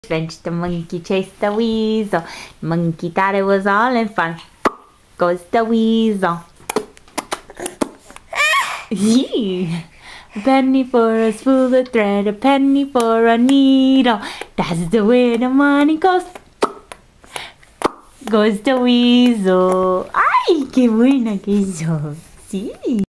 Fetch the monkey, chase the weasel. Monkey thought it was all in fun. Goes the weasel. Yee! A penny for a spool of thread, a penny for a needle. That's the way the money goes. Goes the weasel. Ay, qué buena que hizo. Sí.